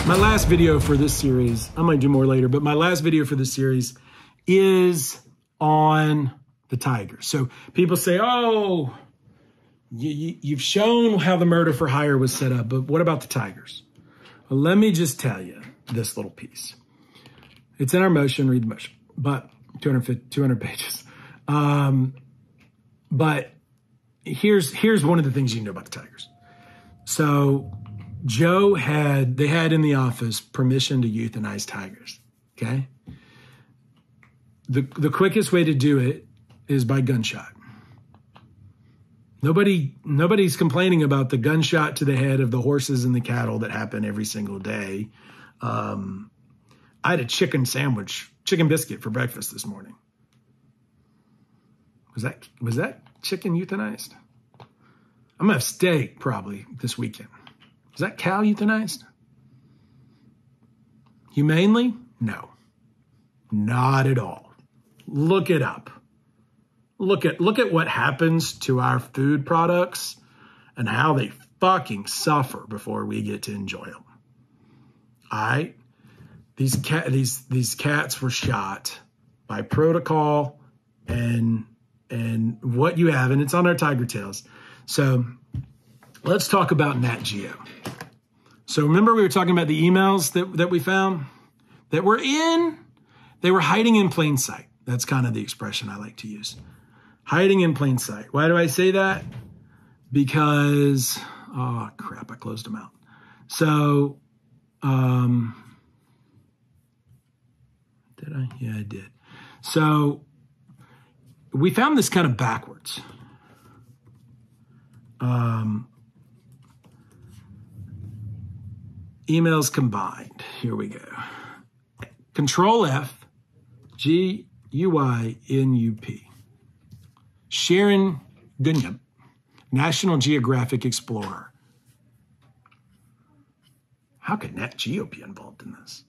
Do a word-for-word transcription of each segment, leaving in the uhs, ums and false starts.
My last video for this series, I might do more later, but my last video for this series is on the Tigers. So people say, oh, you, you, you've shown how the murder for hire was set up, but what about the Tigers? Well, let me just tell you this little piece. It's in our motion, read the motion, but two hundred fifty, two hundred pages. Um, but here's, here's one of the things you know about the Tigers. So Joe had, they had in the office permission to euthanize tigers, okay? The, the quickest way to do it is by gunshot. Nobody, nobody's complaining about the gunshot to the head of the horses and the cattle that happen every single day. Um, I had a chicken sandwich, chicken biscuit for breakfast this morning. Was that, was that chicken euthanized? I'm gonna have steak probably this weekend. Is that cow euthanized? Humanely? No. Not at all. Look it up. Look at look at what happens to our food products and how they fucking suffer before we get to enjoy them. All right? These cat these these cats were shot by protocol and and what you have, and it's on our Tiger Tales. So let's talk about Nat Geo. So remember we were talking about the emails that, that we found that were in, they were hiding in plain sight. That's kind of the expression I like to use. Hiding in plain sight. Why do I say that? Because, oh crap, I closed them out. So, um, did I? Yeah, I did. So we found this kind of backwards. Um, emails combined. Here we go. Control F, G U I N U P. Sharon Gunyap, National Geographic Explorer. How could Nat Geo be involved in this?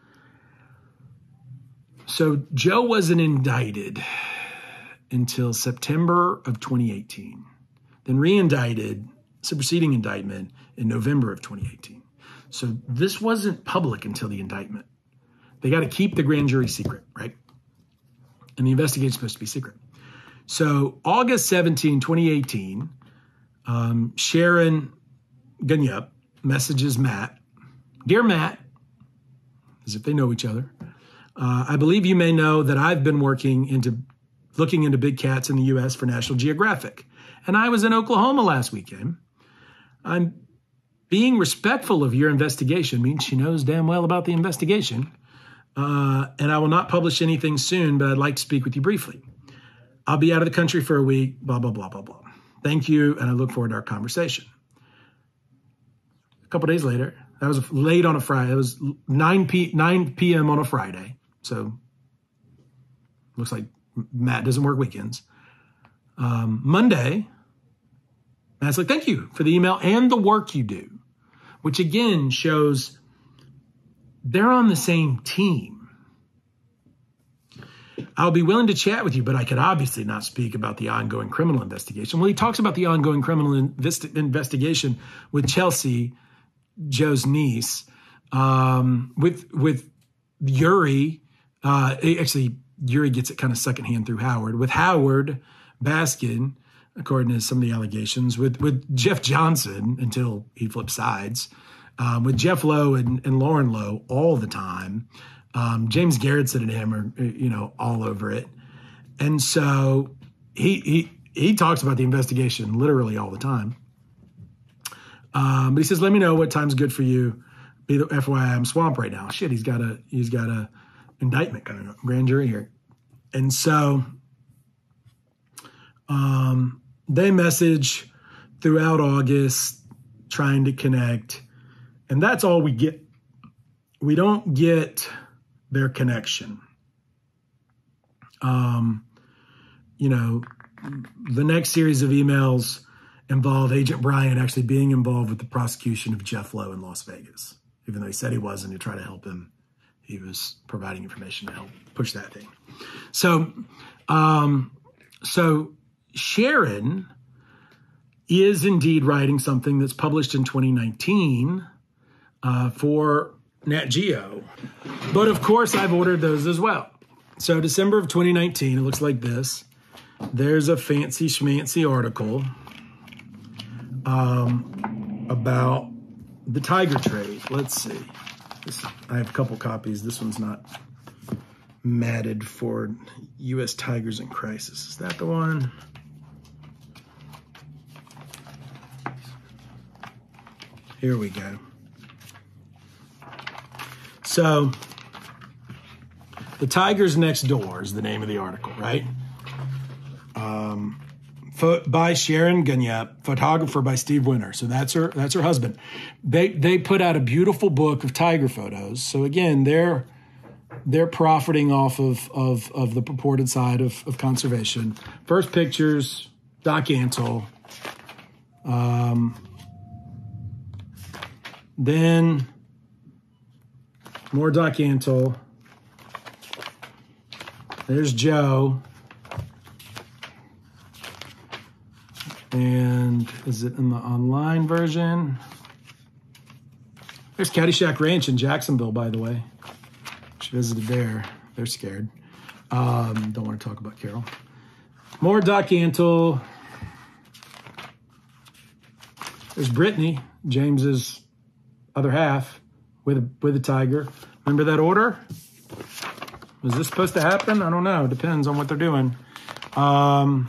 So Joe wasn't indicted until September of twenty eighteen. Then re-indicted, superseding indictment in November of twenty eighteen. So this wasn't public until the indictment. They got to keep the grand jury secret, right? And the investigation is supposed to be secret. So August seventeenth, twenty eighteen, um, Sharon Gunyap messages Matt. Dear Matt, as if they know each other, uh, I believe you may know that I've been working into looking into big cats in the U S for National Geographic. And I was in Oklahoma last weekend. I'm being respectful of your investigation, means she knows damn well about the investigation. Uh, and I will not publish anything soon, but I'd like to speak with you briefly. I'll be out of the country for a week, blah, blah, blah, blah, blah. Thank you, and I look forward to our conversation. A couple days later, that was late on a Friday. It was nine p.m. on a Friday. So looks like Matt doesn't work weekends. Um, Monday, Matt's like, thank you for the email and the work you do, which again shows they're on the same team. I'll be willing to chat with you, but I could obviously not speak about the ongoing criminal investigation. Well, he talks about the ongoing criminal invest- investigation with Chelsea, Joe's niece, um, with with Yuri. Uh, actually, Yuri gets it kind of secondhand through Howard. With Howard Baskin, according to some of the allegations, with, with Jeff Johnson until he flipped sides, um, with Jeff Lowe and, and Lauren Lowe all the time. Um, James Garretson and him are, you know, all over it. And so he he he talks about the investigation literally all the time. Um, but he says, let me know what time's good for you. Be the F Y I, I'm swamped right now. Shit, he's got a he's got a indictment coming up, grand jury here. And so um, they message throughout August trying to connect. And that's all we get. We don't get their connection. Um, you know, the next series of emails involve Agent Bryant actually being involved with the prosecution of Jeff Lowe in Las Vegas. Even though he said he wasn't to try to help him, he was providing information to help push that thing. So, um, so Sharon is indeed writing something that's published in twenty nineteen uh, for Nat Geo. But of course, I've ordered those as well. So December of twenty nineteen, it looks like this. There's a fancy schmancy article um, about the tiger trade. Let's see. This, I have a couple copies. This one's not matted for U S Tigers in Crisis. Is that the one? Here we go. So, The Tigers Next Door is the name of the article, right? Um, by Sharon Gunyep, photographer by Steve Winter. So that's her. That's her husband. They they put out a beautiful book of tiger photos. So again, they're they're profiting off of of of the purported side of of conservation. First pictures, Doc Antle. Um, then more Doc Antle. There's Joe. And is it in the online version? There's Caddyshack Ranch in Jacksonville, by the way. She visited there. They're scared. Um, don't want to talk about Carole. More Doc Antle. There's Brittany, James's other half, with a, with a tiger. Remember that order? Was this supposed to happen? I don't know. It depends on what they're doing. Um,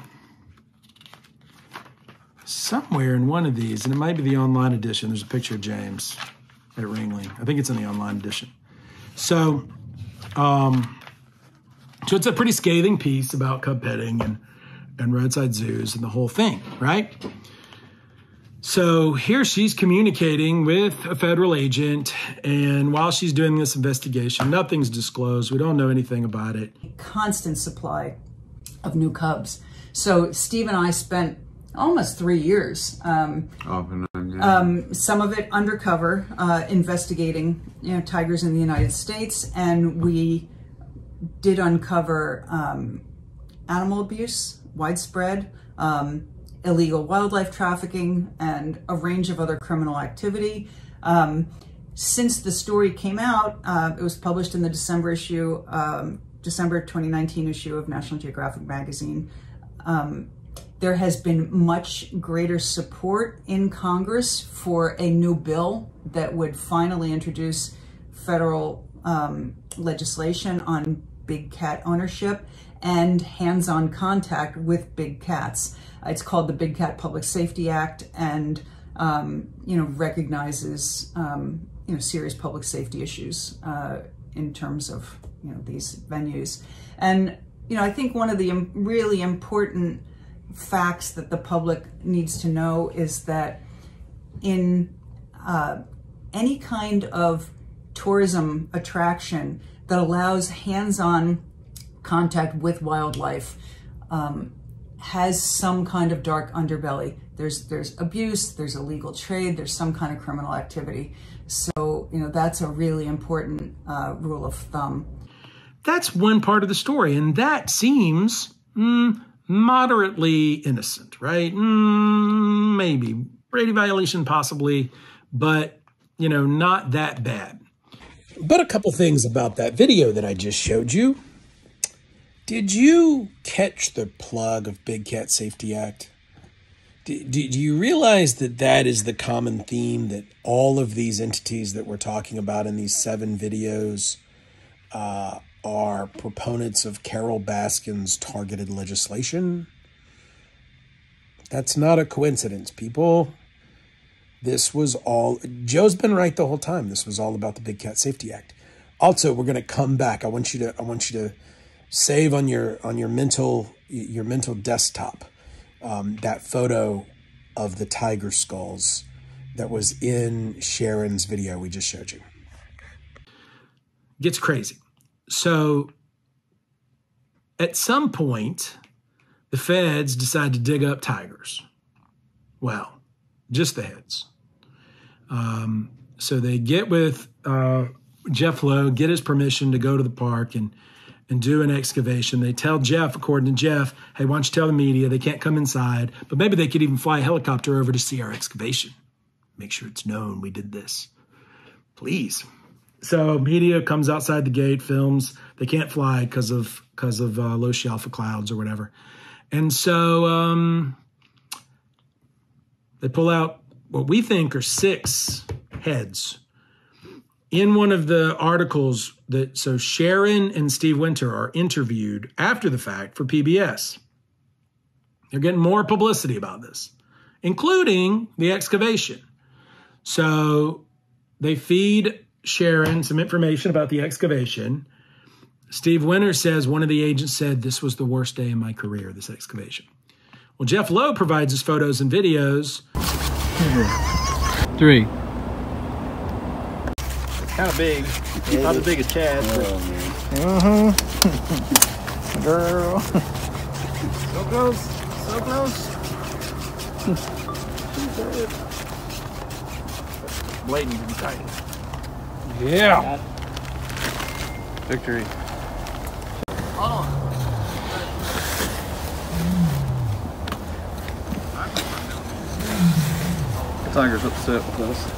somewhere in one of these, and it might be the online edition, there's a picture of James at Ringling. I think it's in the online edition. So, um, so it's a pretty scathing piece about cub petting and, and roadside zoos and the whole thing, right? So here she's communicating with a federal agent, and while she's doing this investigation, nothing's disclosed. We don't know anything about it. Constant supply of new cubs. So Steve and I spent almost three years, um, Often, yeah. um, some of it undercover, uh, investigating, you know, tigers in the United States, and we did uncover um, animal abuse, widespread, um, illegal wildlife trafficking, and a range of other criminal activity. Um, since the story came out, uh, it was published in the December issue, um, December twenty nineteen issue of National Geographic magazine. Um, there has been much greater support in Congress for a new bill that would finally introduce federal um, legislation on big cat ownership and hands-on contact with big cats. It's called the Big Cat Public Safety Act, and um, you know, recognizes um, you know, serious public safety issues uh, in terms of, you know, these venues. And you know, I think one of the really important facts that the public needs to know is that in uh, any kind of tourism attraction that allows hands-on contact with wildlife um, has some kind of dark underbelly. There's there's abuse, there's illegal trade, there's some kind of criminal activity. So, you know, that's a really important uh, rule of thumb. That's one part of the story, and that seems mm, moderately innocent, right? Mm, maybe. Brady violation, possibly, but, you know, not that bad. But a couple things about that video that I just showed you. Did you catch the plug of Big Cat Safety Act? Do, do, do you realize that that is the common theme, that all of these entities that we're talking about in these seven videos uh, are proponents of Carole Baskin's targeted legislation? That's not a coincidence, people. This was all, Joe's been right the whole time. This was all about the Big Cat Safety Act. Also, we're going to come back. I want you to, I want you to save on your, on your mental, your mental desktop, um, that photo of the tiger skulls that was in Sharon's video we just showed you. Gets crazy. So at some point, the feds decide to dig up tigers. Well, just the heads. Um, so they get with uh, Jeff Lowe, get his permission to go to the park and, and do an excavation. They tell Jeff, according to Jeff, hey, why don't you tell the media they can't come inside, but maybe they could even fly a helicopter over to see our excavation. Make sure it's known we did this. Please. So media comes outside the gate, films. They can't fly because of because of uh, low She Alpha clouds or whatever. And so um, they pull out what we think are six heads. In one of the articles that, so Sharon and Steve Winter are interviewed after the fact for P B S. They're getting more publicity about this, including the excavation. So they feed Sharon some information about the excavation. Steve Winter says one of the agents said, "This was the worst day in my career, this excavation." Well, Jeff Lowe provides us photos and videos. Three. Kind of big. Not as big as Chad. Uh-huh. Girl. So close. So close. Blade needs to be tight. Yeah. Victory. Hold on. The tiger's upset with us.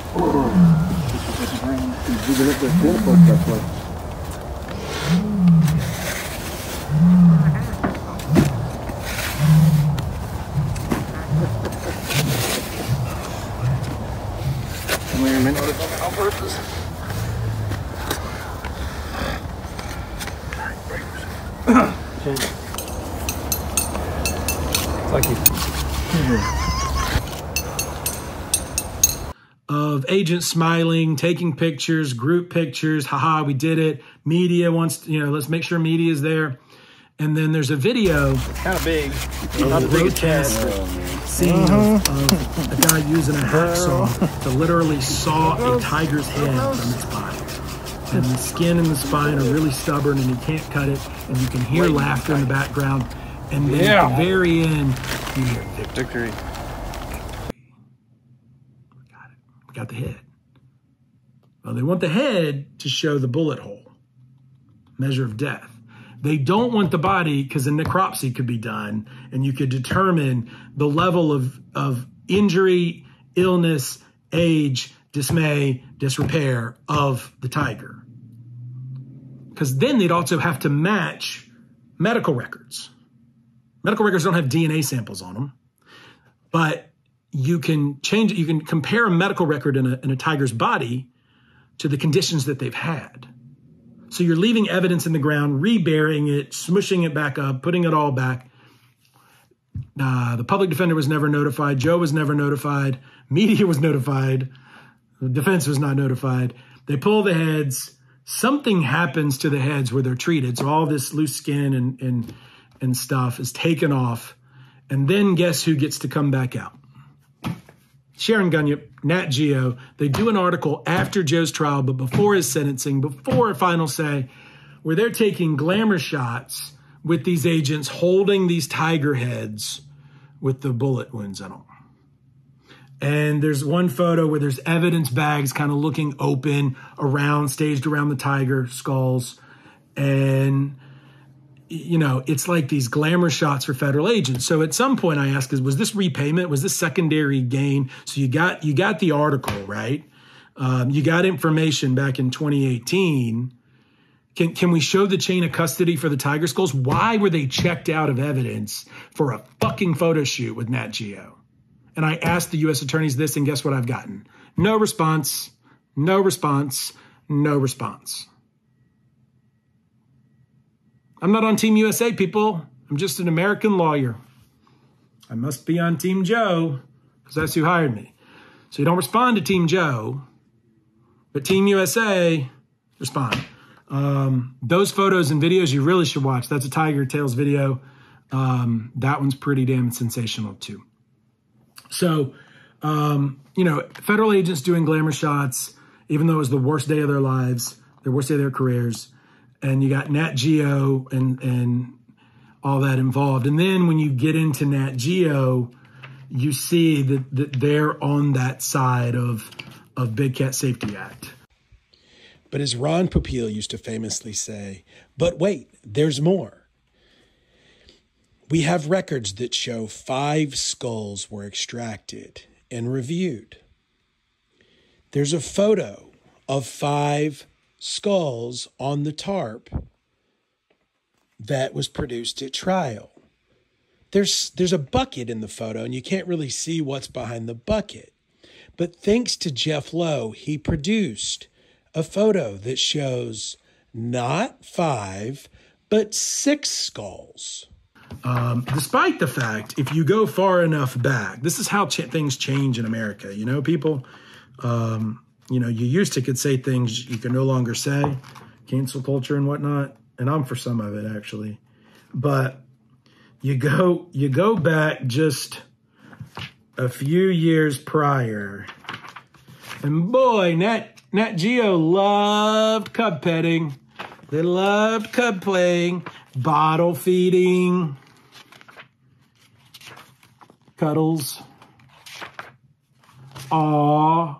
On purpose. It's like you. Of agents smiling, taking pictures, group pictures. Haha, we did it. Media wants, to, you know, let's make sure media is there. And then there's a video. Kind of big. Not as big as Chad. Scene uh-huh. of, of a guy using a hacksaw to literally saw a tiger's head from its body. And the skin and the spine are really stubborn and you can't cut it. And you can hear Wait, laughter in the background. And then yeah. at the very end, you hear victory. Victory. Got it. We got the head. Well, they want the head to show the bullet hole, measure of death. They don't want the body because a necropsy could be done and you could determine the level of, of injury, illness, age, dismay, disrepair of the tiger. Because then they'd also have to match medical records. Medical records don't have D N A samples on them, but you can change it. You can compare a medical record in a, in a tiger's body to the conditions that they've had. So you're leaving evidence in the ground, reburying it, smushing it back up, putting it all back. Uh, the public defender was never notified. Joe was never notified. Media was notified. The defense was not notified. They pull the heads. Something happens to the heads where they're treated. So all this loose skin and, and, and stuff is taken off. And then guess who gets to come back out? Sharon Gunyip, Nat Geo. They do an article after Joe's trial, but before his sentencing, before a final say, where they're taking glamour shots with these agents holding these tiger heads with the bullet wounds in them. And there's one photo where there's evidence bags kind of looking open around, staged around the tiger skulls. And, you know, it's like these glamour shots for federal agents. So at some point I asked, was this repayment? Was this secondary gain? So you got, you got the article, right? Um, you got information back in twenty eighteen. Can, can we show the chain of custody for the tiger skulls? Why were they checked out of evidence for a fucking photo shoot with Nat Geo? And I asked the U S attorneys this, and guess what I've gotten? No response, no response, no response. I'm not on Team U S A, people. I'm just an American lawyer. I must be on Team Joe because that's who hired me. So you don't respond to Team Joe, but Team U S A, respond. Um, those photos and videos you really should watch. That's a Tiger Tails video. Um, that one's pretty damn sensational too. So, um, you know, federal agents doing glamour shots, even though it was the worst day of their lives, the worst day of their careers. And you got Nat Geo and, and all that involved. And then when you get into Nat Geo, you see that, that they're on that side of, of Big Cat Safety Act. But as Ron Popeil used to famously say, but wait, there's more. We have records that show five skulls were extracted and reviewed. There's a photo of five skulls on the tarp that was produced at trial. There's, there's a bucket in the photo, and you can't really see what's behind the bucket. But thanks to Jeff Lowe, he produced a photo that shows not five, but six skulls. Um, despite the fact, if you go far enough back, this is how ch things change in America. You know, people, um, you know, you used to could say things you can no longer say, cancel culture and whatnot. And I'm for some of it, actually. But you go, you go back just a few years prior, and boy, Nat, Nat Geo loved cub petting. They loved cub playing, bottle feeding, cuddles, aw.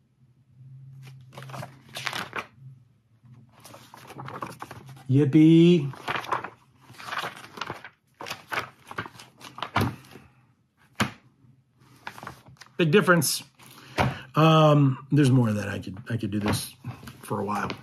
Yippee. Big difference. Um, there's more of that. I could I could do this for a while.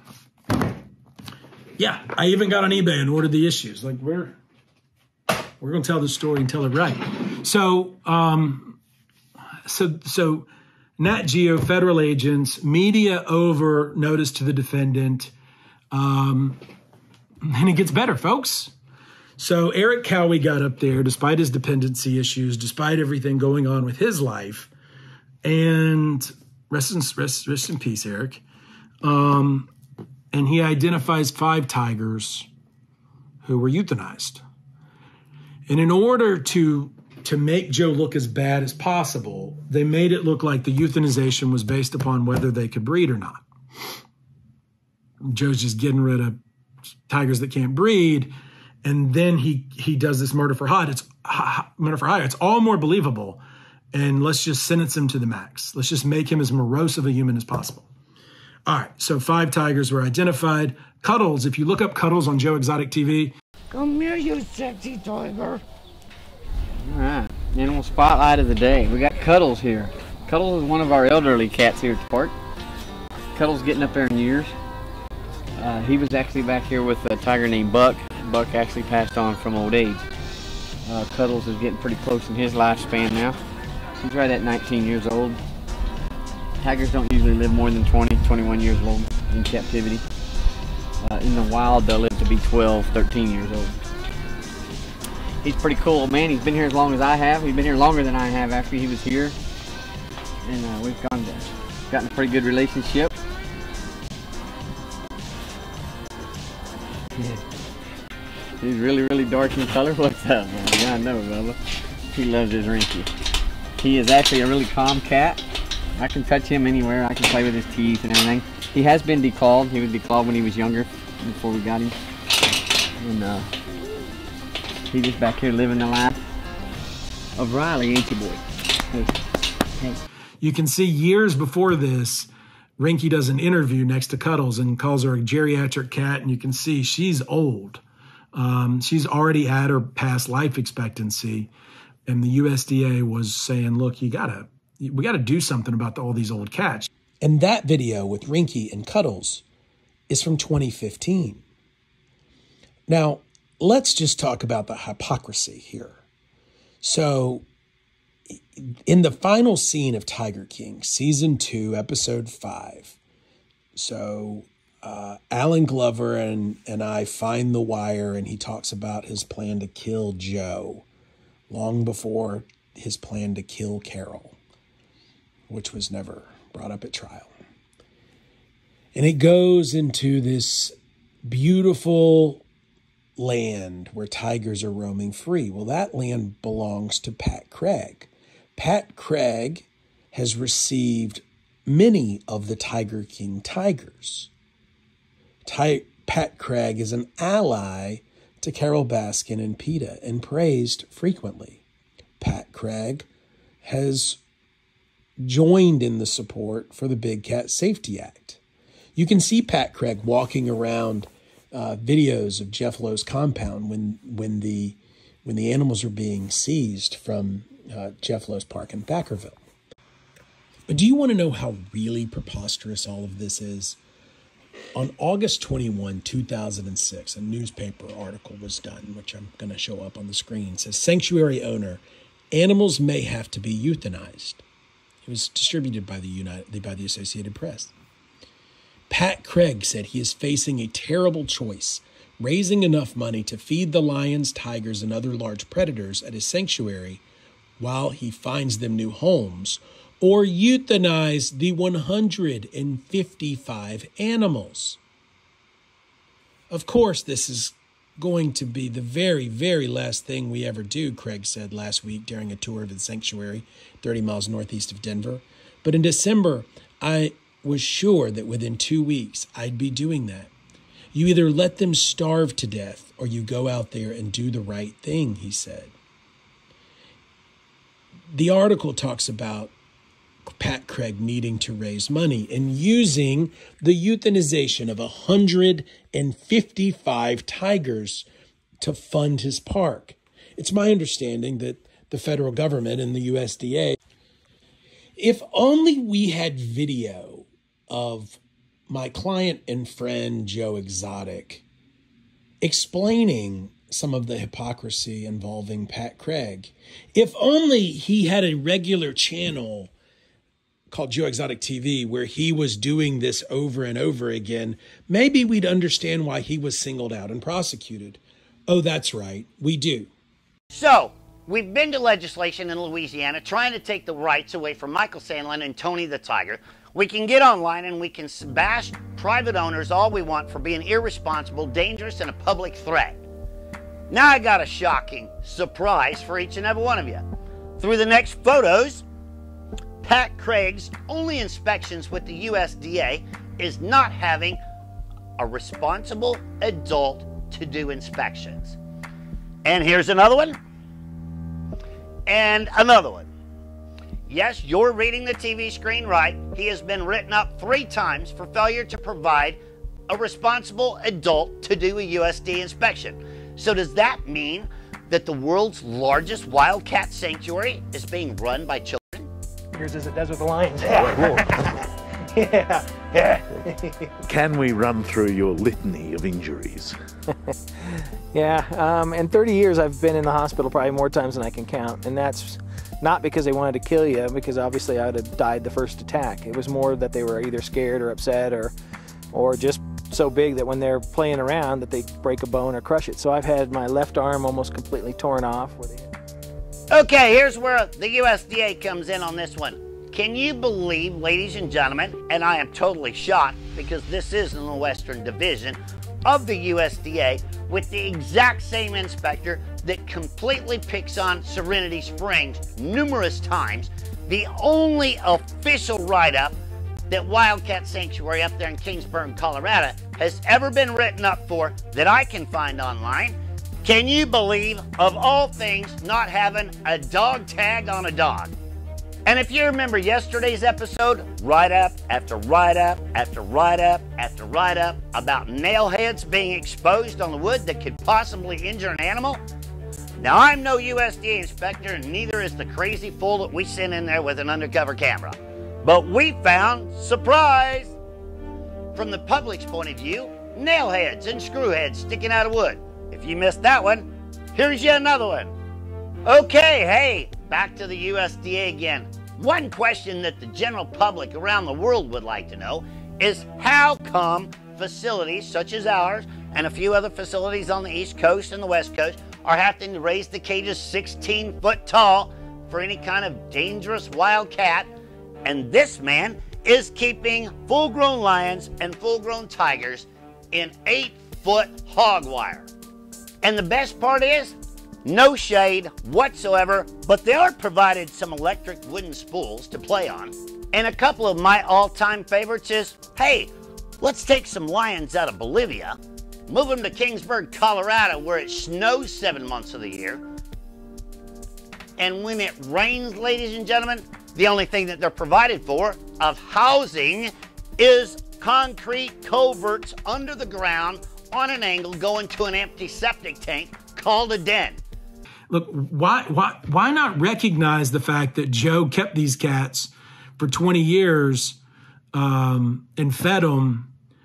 Yeah, I even got on eBay and ordered the issues. Like we're we're gonna tell the story and tell it right. So um, so so Nat Geo, federal agents, media over notice to the defendant. Um, and it gets better, folks. So Eric Cowie got up there, despite his dependency issues, despite everything going on with his life, and rest in, rest, rest in peace, Eric. Um, and he identifies five tigers who were euthanized. And in order to, to make Joe look as bad as possible, they made it look like the euthanization was based upon whether they could breed or not. Joe's just getting rid of tigers that can't breed. And then he, he does this murder for hire. It's murder for hire. It's all more believable. And let's just sentence him to the max. Let's just make him as morose of a human as possible. All right. So five tigers were identified. Cuddles. If you look up Cuddles on Joe Exotic T V. Come here, you sexy tiger. All right. Animal spotlight of the day. We got Cuddles here. Cuddles is one of our elderly cats here at the park. Cuddles getting up there in years. Uh, he was actually back here with a tiger named Buck. Buck actually passed on from old age. Uh, Cuddles is getting pretty close in his lifespan now. He's right at nineteen years old. Tigers don't usually live more than twenty, twenty-one years old in captivity. Uh, in the wild, they'll live to be twelve, thirteen years old. He's pretty cool, man. He's been here as long as I have. He's been here longer than I have after he was here. And uh, we've gone to, gotten a pretty good relationship. Yeah. He's really, really dark in color. What's up, man? Yeah, I know, Bubba. He loves his Rinky. He is actually a really calm cat. I can touch him anywhere. I can play with his teeth and everything. He has been declawed. He was declawed when he was younger, before we got him. And uh, he's just back here living the life of Riley, ain't you, boy? Hey. Hey. You can see years before this, Rinky does an interview next to Cuddles and calls her a geriatric cat, and you can see she's old. Um, she's already at her past life expectancy, and the U S D A was saying, look, you gotta, we gotta do something about all these old cats. And that video with Rinky and Cuddles is from twenty fifteen. Now, let's just talk about the hypocrisy here. So, in the final scene of Tiger King, season two, episode five, so uh, Alan Glover and, and I find the wire, and he talks about his plan to kill Joe long before his plan to kill Carole, which was never brought up at trial. And it goes into this beautiful land where tigers are roaming free. Well, that land belongs to Pat Craig. Pat Craig has received many of the Tiger King tigers. Ty- Pat Craig is an ally to Carole Baskin and PETA and praised frequently. Pat Craig has joined in the support for the Big Cat Safety Act. You can see Pat Craig walking around uh, videos of Jeff Lowe's compound when when the when the animals are being seized from uh, Jeff Lowe's Park in Thackerville. But do you want to know how really preposterous all of this is? On August twenty-first, two thousand six, a newspaper article was done, which I'm going to show up on the screen. It says, sanctuary owner, animals may have to be euthanized. It was distributed by the United, by the Associated Press. Pat Craig said he is facing a terrible choice, raising enough money to feed the lions, tigers, and other large predators at his sanctuary while he finds them new homes, or euthanize the one hundred fifty-five animals. Of course, this is going to be the very, very last thing we ever do, Craig said last week during a tour of the sanctuary, thirty miles northeast of Denver. But in December, I was sure that within two weeks, I'd be doing that. You either let them starve to death or you go out there and do the right thing, he said. The article talks about Pat Craig needing to raise money and using the euthanization of one hundred fifty-five tigers to fund his park. It's my understanding that the federal government and the U S D A, if only we had video of my client and friend Joe Exotic explaining some of the hypocrisy involving Pat Craig. If only he had a regular channel called Joe Exotic T V where he was doing this over and over again, maybe we'd understand why he was singled out and prosecuted. Oh, that's right, we do. So, we've been to legislation in Louisiana trying to take the rights away from Michael Sandlin and Tony the Tiger. We can get online and we can bash private owners all we want for being irresponsible, dangerous, and a public threat. Now I got a shocking surprise for each and every one of you. Through the next photos, Pat Craig's only inspections with the U S D A is not having a responsible adult to do inspections. And here's another one. And another one. Yes, you're reading the T V screen right. He has been written up three times for failure to provide a responsible adult to do a U S D A inspection. So does that mean that the world's largest wildcat sanctuary is being run by children? Here's as it does with the lions. Yeah. yeah. yeah. Can we run through your litany of injuries? yeah. Um, in thirty years, I've been in the hospital probably more times than I can count. And that's not because they wanted to kill you, because obviously I would have died the first attack. It was more that they were either scared or upset or, or just so big that when they're playing around that they break a bone or crush it. So I've had my left arm almost completely torn off. Where they Okay, here's where the U S D A comes in on this one. Can you believe, ladies and gentlemen, and I am totally shocked because this is in the Western Division of the U S D A with the exact same inspector that completely picks on Serenity Springs numerous times, the only official write-up that Wildcat Sanctuary up there in Kingsburg, Colorado has ever been written up for that I can find online. Can you believe, of all things, not having a dog tag on a dog? And if you remember yesterday's episode, write-up after write-up after write-up after write-up about nail heads being exposed on the wood that could possibly injure an animal. Now, I'm no U S D A inspector, and neither is the crazy fool that we sent in there with an undercover camera. But we found, surprise, from the public's point of view, nail heads and screw heads sticking out of wood. If you missed that one, here's yet another one. Okay, hey, back to the U S D A again. One question that the general public around the world would like to know is how come facilities such as ours and a few other facilities on the East Coast and the West Coast are having to raise the cages sixteen foot tall for any kind of dangerous wild cat, and this man is keeping full-grown lions and full-grown tigers in eight foot hog wire. And the best part is, no shade whatsoever, but they are provided some electric wooden spools to play on. And a couple of my all-time favorites is, hey, let's take some lions out of Bolivia, move them to Kingsburg, Colorado, where it snows seven months of the year. And when it rains, ladies and gentlemen, the only thing that they're provided for of housing is concrete culverts under the ground on an angle going to an empty septic tank called a den. Look, why, why, why not recognize the fact that Joe kept these cats for twenty years um, and fed them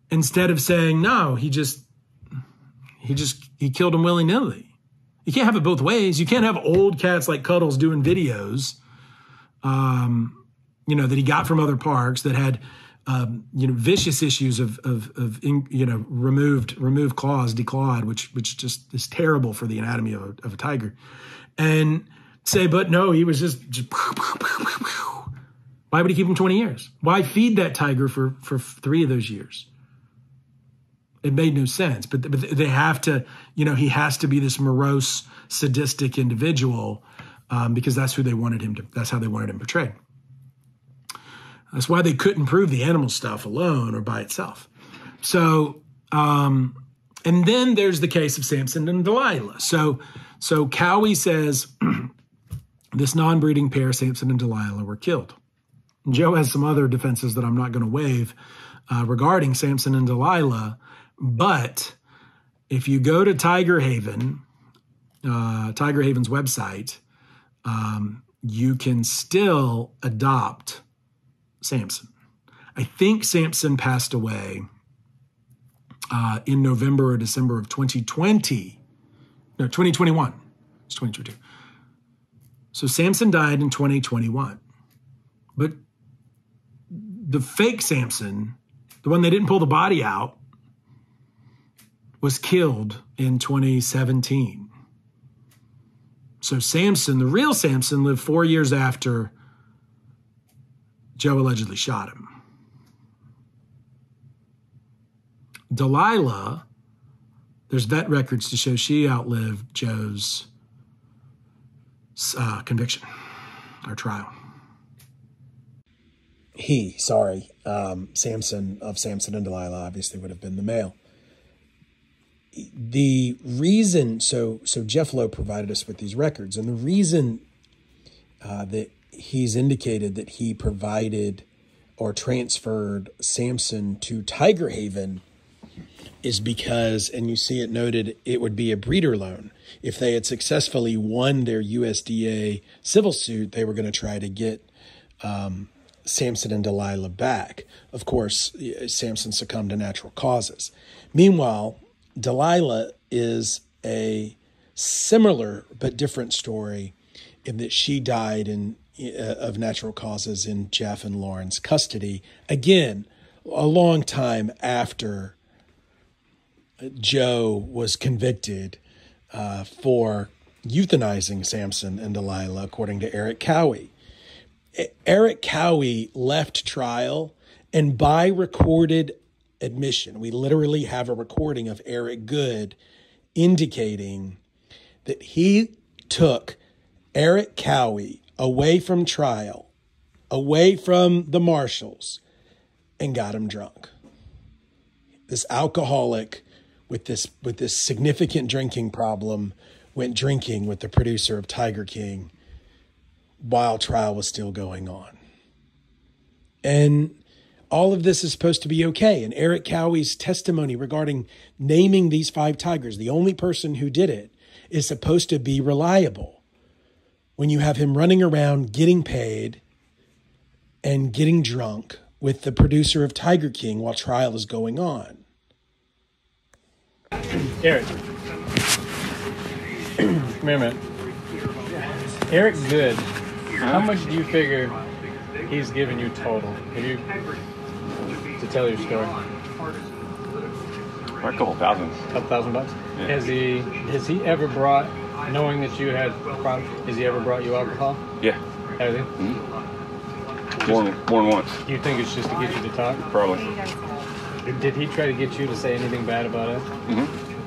instead of saying, no, he just, he just, he killed him willy-nilly. You can't have it both ways. You can't have old cats like Cuddles doing videos, um, you know, that he got from other parks that had, um, you know, vicious issues of, of, of, you know, removed, removed claws, declawed, which, which just is terrible for the anatomy of a, of a tiger. And say, but no, he was just, just why would he keep him twenty years? Why feed that tiger for, for three of those years? It made no sense, but, but they have to, you know, he has to be this morose, sadistic individual um, because that's who they wanted him to, that's how they wanted him portrayed. That's why they couldn't prove the animal stuff alone or by itself. So, um, and then there's the case of Samson and Delilah. So, so Cowie says this non-breeding pair, Samson and Delilah, were killed. And Joe has some other defenses that I'm not going to waive uh, regarding Samson and Delilah. But if you go to Tiger Haven, uh, Tiger Haven's website, um, you can still adopt Samson. I think Samson passed away uh, in November or December of twenty twenty. No, twenty twenty-one. It's twenty twenty-two. So Samson died in twenty twenty-one. But the fake Samson, the one they didn't pull the body out, was killed in twenty seventeen. So Samson, the real Samson, lived four years after Joe allegedly shot him. Delilah, there's vet records to show she outlived Joe's uh, conviction or trial. He, sorry, um, Samson of Samson and Delilah obviously would have been the male. The reason, so so Jeff Lowe provided us with these records, and the reason uh, that he's indicated that he provided or transferred Samson to Tiger Haven is because, and you see it noted, it would be a breeder loan. If they had successfully won their U S D A civil suit, they were going to try to get um, Samson and Delilah back. Of course, Samson succumbed to natural causes. Meanwhile, Delilah is a similar but different story in that she died in uh, of natural causes in Jeff and Lauren's custody. Again, a long time after Joe was convicted uh, for euthanizing Samson and Delilah, according to Eric Cowie. Eric Cowie left trial, and by recorded admission, we literally have a recording of Eric Goode indicating that he took Eric Cowie away from trial, away from the marshals, and got him drunk. This alcoholic with this with this significant drinking problem went drinking with the producer of Tiger King while trial was still going on. And all of this is supposed to be okay. And Eric Cowie's testimony regarding naming these five tigers, the only person who did it, is supposed to be reliable. When you have him running around getting paid and getting drunk with the producer of Tiger King while trial is going on. Eric. Come here a minute. Eric Goode, how much do you figure he's giving you total? Have you to tell your story? A couple thousand. A couple thousand bucks? Yeah. Has he has he ever brought, knowing that you had problems, has he ever brought you alcohol? Yeah. Has he? Mm-hmm. More, than, more than once. You think it's just to get you to talk? Probably. Did he try to get you to say anything bad about us? Mm-hmm.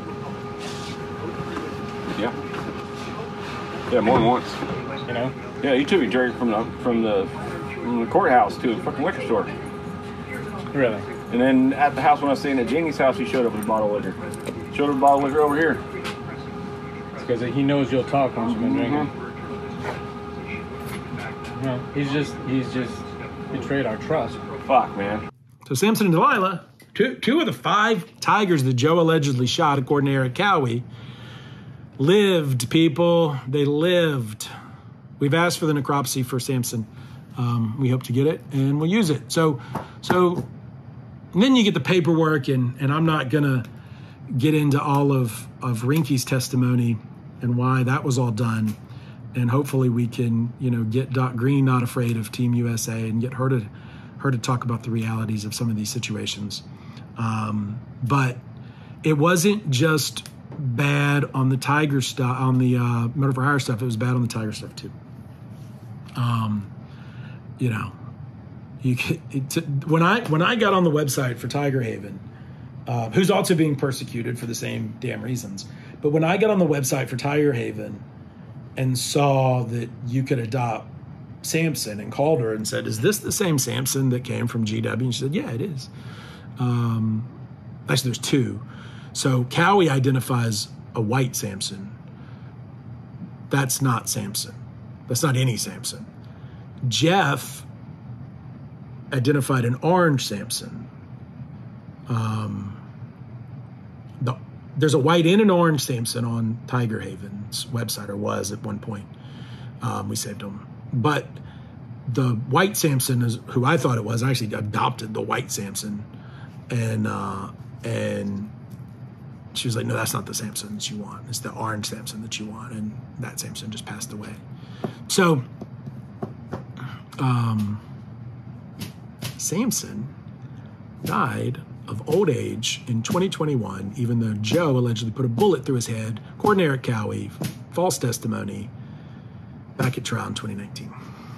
Yeah. Yeah, more than once. You know? Yeah, he took me Jerry from the from the from the courthouse to a fucking liquor store. Really? And then at the house when I was staying at Janie's house, he showed up with a bottle of liquor. Showed up a bottle of liquor over here. It's because he knows you'll talk once you've been drinking. Mm-hmm. No, he's just he's just betrayed our trust. Fuck, man. So Samson and Delilah, two, two of the five tigers that Joe allegedly shot, according to Eric Cowie, lived, people. They lived. We've asked for the necropsy for Samson. Um, we hope to get it, and we'll use it. So, so and then you get the paperwork, and, and I'm not going to get into all of, of Rinky's testimony and why that was all done. And hopefully we can, you know, get Doc Green not afraid of Team U S A and get her to her to talk about the realities of some of these situations. Um, but it wasn't just bad on the Tiger stuff, on the uh, murder for hire stuff. It was bad on the Tiger stuff too. Um, you know, you could, it, when I when I got on the website for Tiger Haven, uh, who's also being persecuted for the same damn reasons, but when I got on the website for Tiger Haven and saw that you could adopt Samson, and called her and said, "Is this the same Samson that came from G W?" And she said, "Yeah, it is." Um, actually, there's two. So Cowie identifies a white Samson. That's not Samson. That's not any Samson. Jeff identified an orange Samson. Um, the, there's a white and an orange Samson on Tiger Haven's website, or was at one point. Um, we saved them. But the white Samson is who I thought it was. I actually adopted the white Samson, and uh, and she was like, "No, that's not the Samson that you want. It's the orange Samson that you want." And that Samson just passed away. So, um, Samson died of old age in twenty twenty-one, even though Joe allegedly put a bullet through his head. According to Eric Cowie, false testimony. Back at trial in twenty nineteen.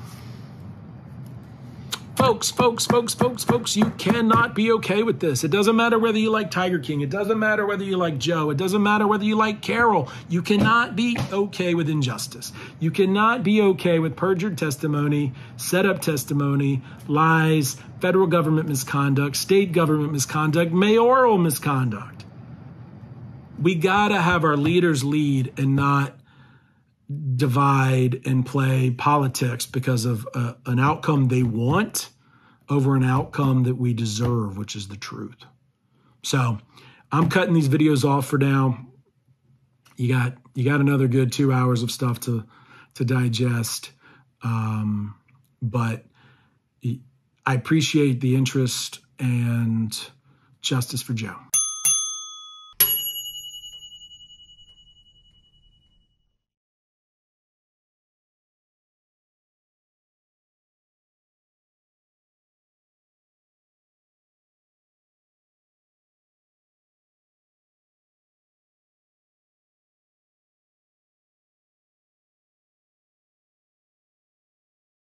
Folks, folks, folks, folks, folks, you cannot be okay with this. It doesn't matter whether you like Tiger King. It doesn't matter whether you like Joe. It doesn't matter whether you like Carole. You cannot be okay with injustice. You cannot be okay with perjured testimony, set up testimony, lies, federal government misconduct, state government misconduct, mayoral misconduct. We gotta have our leaders lead and not divide and play politics because of uh, an outcome they want over an outcome that we deserve, which is the truth. So I'm cutting these videos off for now. You got you got another good two hours of stuff to to digest, um, but I appreciate the interest, and justice for Joe.